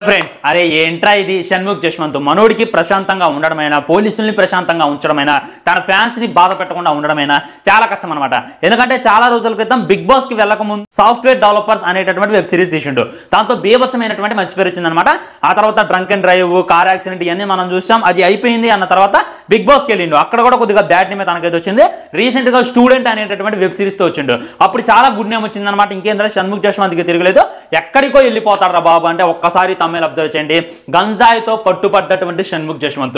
Friends అరే ఏంట్రా ఇది షణ్ముఖ్ జశ్వంత్ మనోడికి ప్రశాంతంగా ఉండడమైనా పోలీసుల్ని ప్రశాంతంగా ఉంచడమైనా తన ఫ్యాన్స్ ని బాధ పెట్టకుండా ఉండడమైనా చాలా కష్టం అనమాట. ఎందుకంటే చాలా రోజుల క్రితం బిగ్ బాస్ కి వెళ్ళక ముందు సాఫ్ట్వేర్ డెవలపర్స్ అనేటటువంటి వెబ్ సిరీస్ తీసిండు. దాంతో బీభత్సమైనటువంటి మంచి పేరు వచ్చిందనమాట. ఆ తర్వాత drunk and drive, car accident ఇవన్నీ మనం చూసాం. అది అయిపోయింది అన్న తర్వాత బిగ్ బాస్ కి వెళ్ళిండు. అక్కడ కూడా కొద్దిగా బ్యాడ్ నేమ్ తనకైతే వచ్చింది. రీసెంట్ గా స్టూడెంట్ అనేటటువంటి వెబ్ సిరీస్ తో వచ్చిండు. అప్పుడు చాలా గుడ్ నేమ్ వచ్చింది అనమాట. ఇంకేంద్ర షణ్ముఖ్ జశ్వంత్ కి తిరగలేదు, ఎక్కడికో వెళ్ళిపోతాడు రా బాబు అంటే ఒక్కసారి అబ్జర్వ్ చేయండి. గంజాయితో పట్టుపడ్డటువంటి షణ్ముఖ్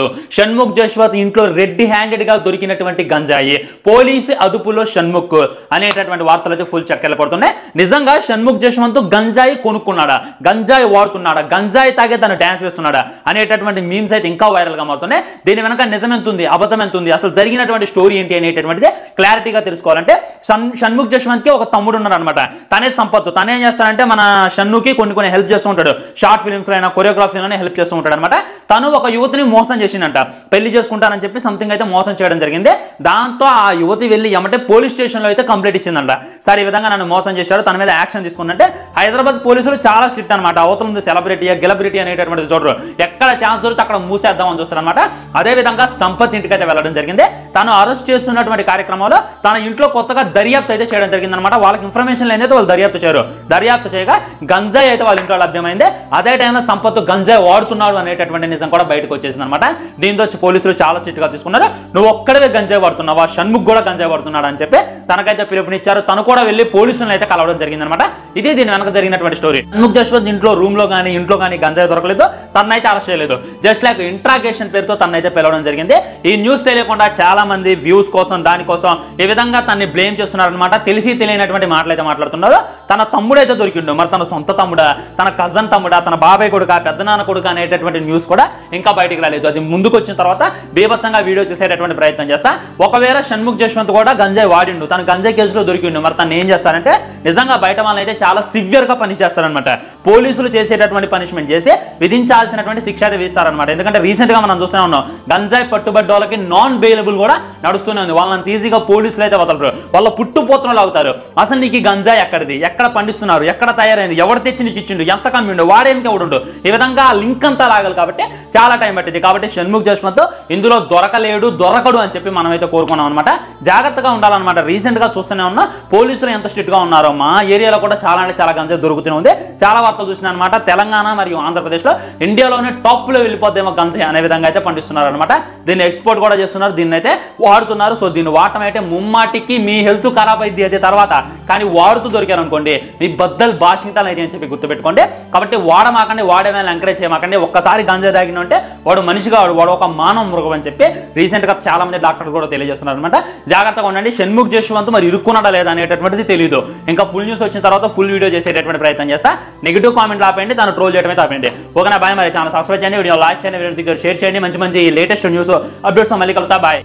జశ్వంత్ ఇంట్లో రెడ్డి హ్యాండెడ్ గా దొరికినటువంటి గంజాయి, పోలీసు అదుపులో షణ్ముఖ్ అనేటటువంటి వార్తలు అయితే ఫుల్ చక్కెర్లు పడుతున్నాయి. నిజంగా షణ్ముఖ్ జశ్వంత్ గంజాయి కొనుక్కున్నాడా, గంజాయి వాడుతున్నాడా, గంజాయి తాగే తను డాన్స్ వేస్తున్నాడా అనేటటువంటి మీమ్స్ అయితే ఇంకా వైరల్ గా మారుతున్నాయి. దీని వెనక నిజం ఎంత ఉంది, అబద్ధం ఎంత ఉంది, అసలు జరిగినటువంటి స్టోరీ ఏంటి అనేటటువంటిది క్లారిటీగా తెలుసుకోవాలంటే షణ్ముఖ్ జశ్వంత్ కి ఒక తమ్ముడు ఉన్నాడు అనమాట. తనే సంపత్. తనేం చేస్తాడంటే మన షన్నుకి కొన్ని హెల్ప్ చేస్తూ ఉంటాడు. షార్ట్ ఫిల్మ్స్ లో అయినా కొరియోగ్రఫీలోనే హెల్ప్ చేస్తూ ఉంటాడు అనమాట. తను ఒక యువతిని మోసం చేసిందంట. పెళ్లి చేసుకుంటానని చెప్పి సంథింగ్ అయితే మోసం చేయడం జరిగింది. దాంతో ఆ యువతి వెళ్ళి ఏమంటే పోలీస్ స్టేషన్ లో అయితే కంప్లైంట్ ఇచ్చిందంట. సార్ ఈ విధంగా నన్ను మోసం చేశాడు, తన మీద యాక్షన్ తీసుకుందంటే హైదరాబాద్ పోలీసులు చాలా స్ట్రిక్ట్ అనమాట. అవతల ఉంది సెలబ్రిటీ గెలబ్రిటీ అనేటటువంటి చూడరు. ఎక్కడ ఛాన్స్ దొరికితే అక్కడ మూసేద్దామని చూస్తారు అనమాట. అదే విధంగా సంపత్ ఇంటికి అయితే వెళ్ళడం జరిగింది. తను అరెస్ట్ చేస్తున్నటువంటి కార్యక్రమంలో తన ఇంట్లో కొత్తగా దర్యాప్తు అయితే చేయడం జరిగింది అనమాట. వాళ్ళకి ఇన్ఫర్మేషన్ లేదైతే వాళ్ళు దర్యాప్తు చేయగా గంజాయి అయితే వాళ్ళ ఇంట్లో లభ్యమైంది. అదే టైంలో సంపత్ గంజాయి వాడుతున్నాడు అనేటటువంటి నిజం కూడా బయటకు వచ్చేసింది అనమాట. దీంతో పోలీసులు చాలా స్ట్రిక్ట్ గా తీసుకున్నారు. నువ్వు ఒక్కడే గంజాయి వాడుతున్నావా, షణ్ముఖ్ కూడా గంజాయి వాడుతున్నాడు అని చెప్పి తనకైతే పిలుపునిచ్చారు. తను కూడా వెళ్ళి పోలీసులను అయితే కలవడం జరిగింది అనమాట. ఇదే దీని వెనక జరిగినటువంటి స్టోరీ. షణ్ముఖ్ జశ్వంత్ ఇంట్లో కానీ గంజాయి దొరకలేదు, తనైతే అరెస్ట్ చేయలేదు. జస్ట్ లైక్ ఇంట్రాగేషన్ పేరుతో తనైతే పిలవడం జరిగింది. ఈ న్యూస్ తెలియకుండా చాలా మంది వ్యూస్ కోసం దానికోసం ఈ విధంగా తనని బ్లేమ్ చేస్తున్నారు అనమాట. తెలిసి తెలియనటువంటి మాటలు అయితే మాట్లాడుతున్నారు. తన తమ్ముడైతే దొరికిండు. మరి తన సొంత తమ్ముడా, తన కజన్ తమ్ముడా, తన బాబాయ్ కొడుకా, పెద్దనాన్న కొడుకా అనేటటువంటి న్యూస్ కూడా ఇంకా బయటికి రాలేదు. అది ముందుకు వచ్చిన తర్వాత బీభత్సంగా వీడియో చేసేటటువంటి ప్రయత్నం చేస్తా. ఒకవేళ షణ్ముఖ్ జశ్వంత్ కూడా గంజాయి వాడిండు, తన గంజాయి కేసులో దొరికిండు. మరి తను ఏం చేస్తారంటే నిజంగా బయట వాళ్ళని అయితే చాలా సివియర్ గా పనిష్ చేస్తారనమాట. పోలీసులు చేసేటటువంటి పనిష్మెంట్ చేసి విధించాల్సినటువంటి శిక్ష అయితే వేస్తారనమాట. ఎందుకంటే రీసెంట్ గా మనం చూస్తూనే ఉన్నాం, గంజాయి పట్టుబడ్డ వాళ్ళకి నాన్ బెయిలబుల్ కూడా నడుస్తూనే ఉంది. వాళ్ళని ఈజీగా పోలీసులు అయితే వదలరు. వాళ్ళ పుట్టుపోతున్నలు అవుతారు. అసలు నీకు గంజాయి ఎక్కడిది, ఎక్కడ పండిస్తున్నారు, ఎక్కడ తయారైంది, ఎవరు తెచ్చి నీకు ఇచ్చిండు, ఎంత కమ్మిండు, వాడేందుకు ఎవడు, ఈ విధంగా లింక్ అంతా లాగాలి. కాబట్టి చాలా టైం పట్టింది. కాబట్టి షణ్ముఖ్ జశ్వంత్ ఇందులో దొరకడు అని చెప్పి మనం అయితే కోరుకున్నాం అనమాట. జాగ్రత్తగా ఉండాలన్నమాట. రీసెంట్ గా చూస్తూనే ఉన్నా పోలీసులు ఎంత స్ట్రిక్ట్ గా ఉన్నారో. మా ఏరియాలో కూడా చాలా అంటే చాలా గంజాయి దొరుకుతూనే ఉంది. చాలా వార్తలు చూసిన అనమాట. తెలంగాణ మరియు ఆంధ్రప్రదేశ్ లో ఇండియాలోనే టాప్ లో వెళ్ళిపోద్దేమో గంజాయి అనే విధంగా అయితే పండిస్తున్నారు అనమాట. దీన్ని ఎక్స్పోర్ట్ కూడా చేస్తున్నారు, దీన్ని అయితే వాడుతున్నారు. సో దీన్ని వాడటం అయితే ముమ్మాటికి మీ హెల్త్ ఖరాబ్ అయింది అయితే తర్వాత, కానీ వాడుతూ దొరికారు అనుకోండి మీ బద్దలు భాషింతాలు అయితే అని చెప్పి గుర్తుపెట్టుకోండి. కాబట్టి వాడమాకండి, వాడేమైనా ఎంకరేజ్ చేయమాకండి. ఒక్కసారి గంజాయి తాగిన అంటే వాడు మనిషిగా వాడు ఒక మానవ మృగం అని చెప్పి రీసెంట్ గా చాలా మంది డాక్టర్లు కూడా తెలియజేస్తున్నారు అనమాట. జాగ్రత్తగా ఉండండి. షణ్ముఖ్ జశ్వంత్ మరి ఇరుక్కున్నాడా లేదా అనేటటువంటిది తెలియదు. ఇంకా ఫుల్ న్యూస్ వచ్చిన తర్వాత ఫుల్ వీడియో చేసేటటువంటి ప్రయత్నం చేస్తా. నెగిటివ్ కామెంట్లు ఆపండి, తను ట్రోల్ చేయడమే ఆపండి. ఓకేనా? బాయ్. మరి ఛానల్ సబ్స్క్రైబ్ చేయండి, వీడియో లైక్ చేయండి, వీడియో షేర్ చేయండి. మంచి లేటెస్ట్ న్యూస్ అప్డేట్స్ మళ్ళీ కలుగుతా. బాయ్.